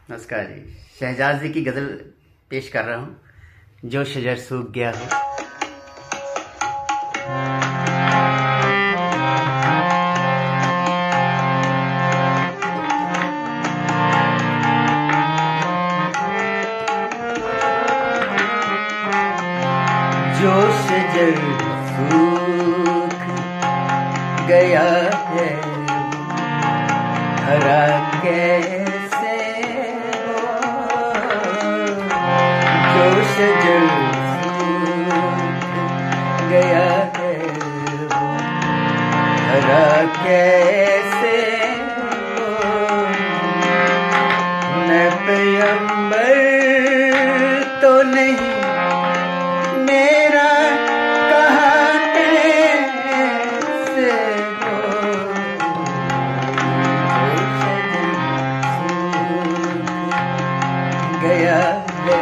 नमस्कार जी। शहजाद जी की गज़ल पेश कर रहा हूँ, जो शजर सूख गया हो। जो शजर सूख गया है हरा कैसे हो, जो शजर सूख गया है हरा कैसे हो। मैं पैगंबर तो नहीं, मेरा कहाँ कैसे हो, गया है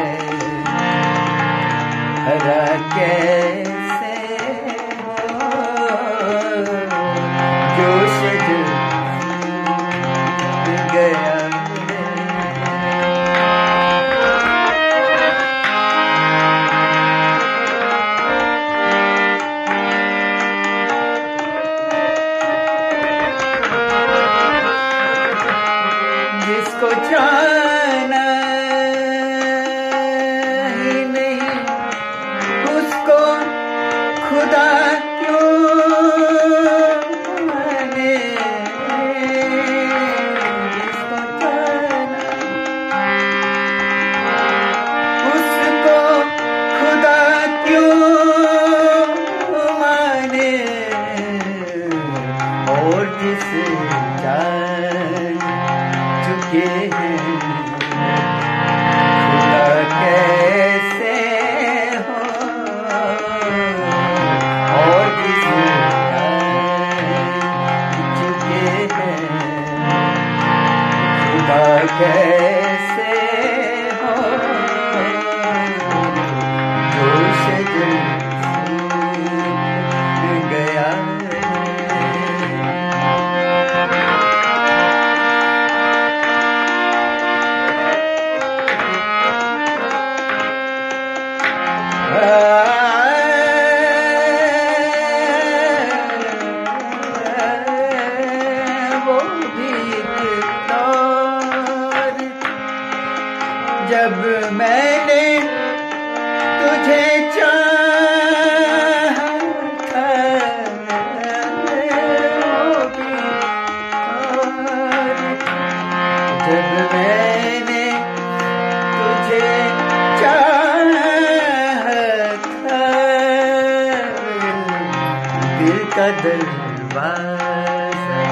हरा कैसे हो, जो शजर गया जिसको जाना ही नहीं उसको खुदा क्यों माने। जिसको जाना उसको खुदा क्यों माने, और जिस जान चुके हैं खुदा कैसे हो, और जिस जान चुके हैं खुदा कैसे हो, जो शजर सूख गया वो भी जब मैंने तुझे चाहा था, जब मैंने तुझे चाहा था, दिल का दरवाज़ा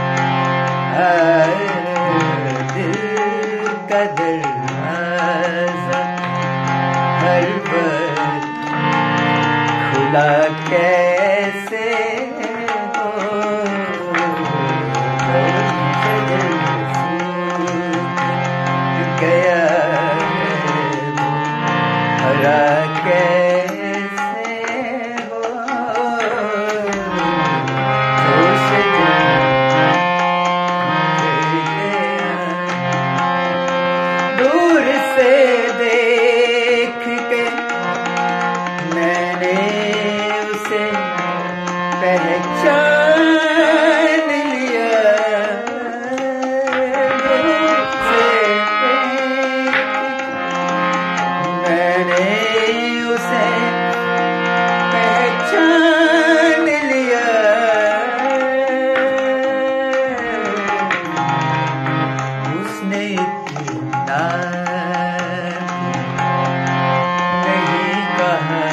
दिल का दरवाज़ा हर वक्त खुला कैसे हो, शजर सूख गया हरा कैसे हो, जो शजर दूर से देख के मैंने उसे पहचान लिया, दूर से देख मैंने उसे पहचान लिया, उसने इतना नहीं कहा,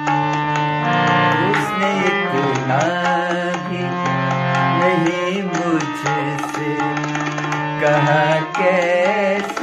उसने इतना भी नहीं मुझसे कहा कैसे